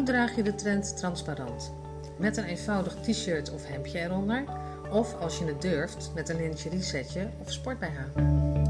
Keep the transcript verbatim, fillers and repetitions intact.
Hoe draag je de trend transparant? Met een eenvoudig t-shirt of hemdje eronder, of als je het durft met een lingerie setje of sport-B H.